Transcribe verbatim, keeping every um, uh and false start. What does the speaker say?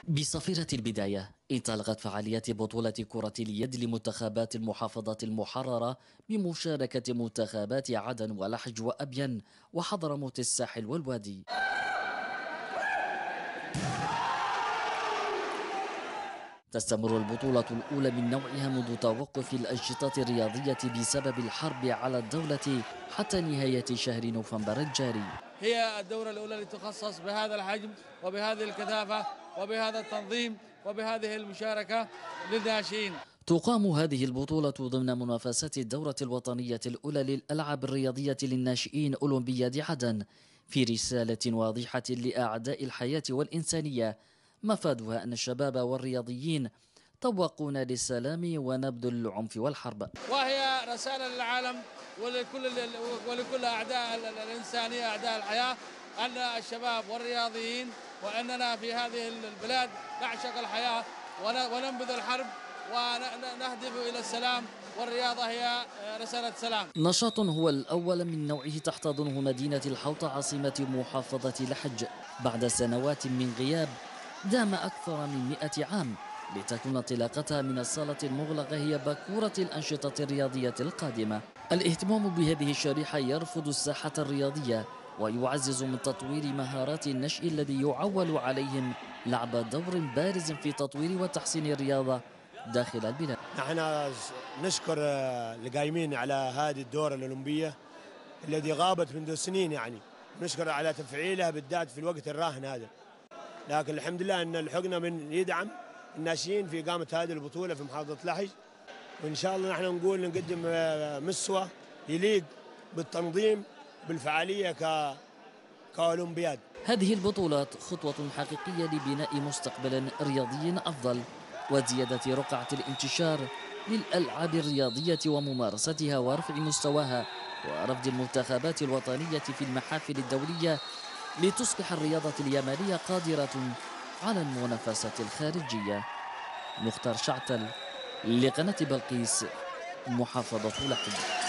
بصفيرة البداية انطلقت فعاليات بطولة كرة اليد لمنتخبات المحافظات المحررة بمشاركة منتخبات عدن ولحج وأبين وحضرموت الساحل والوادي. تستمر البطولة الأولى من نوعها منذ توقف الأنشطة الرياضية بسبب الحرب على الدولة حتى نهاية شهر نوفمبر الجاري. هي الدورة الأولى اللي تخصص بهذا الحجم وبهذه الكثافة وبهذا التنظيم وبهذه المشاركة للناشئين. تقام هذه البطولة ضمن منافسات الدورة الوطنية الأولى للألعاب الرياضية للناشئين أولمبياد عدن في رسالة واضحة لأعداء الحياة والإنسانية مفادها أن الشباب والرياضيين طوقونا للسلام ونبذ العنف والحرب، وهي رسالة للعالم ولكل ولكل أعداء الإنسانية أعداء الحياة أن الشباب والرياضيين وأننا في هذه البلاد نعشق الحياة وننبذ الحرب ونهدف إلى السلام، والرياضة هي رسالة سلام. نشاط هو الأول من نوعه تحتضنه مدينة الحوطة عاصمة محافظة لحج بعد سنوات من غياب دام أكثر من مئة عام، لتكون انطلاقتها من الصالة المغلقة هي باكورة الأنشطة الرياضية القادمة. الاهتمام بهذه الشريحة يرفض الساحة الرياضية ويعزز من تطوير مهارات النشء الذي يعول عليهم لعب دور بارز في تطوير وتحسين الرياضة داخل البلاد. نحن نشكر القايمين على هذه الدورة الأولمبية التي غابت منذ سنين، يعني نشكر على تفعيلها بالذات في الوقت الراهن هذا، لكن الحمد لله أن الحقنا من يدعم الناشئين في إقامة هذه البطولة في محافظة لحج، وإن شاء الله نحن نقول نقدم مستوى يليق بالتنظيم بالفعالية ك كأولمبياد. هذه البطولات خطوة حقيقية لبناء مستقبل رياضي أفضل وزيادة رقعة الانتشار للألعاب الرياضية وممارستها ورفع مستواها ورفض المنتخبات الوطنية في المحافل الدولية لتصبح الرياضة اليمنية قادرة على المنافسة الخارجية. مختار شعتل لقناة بلقيس، محافظة لحج.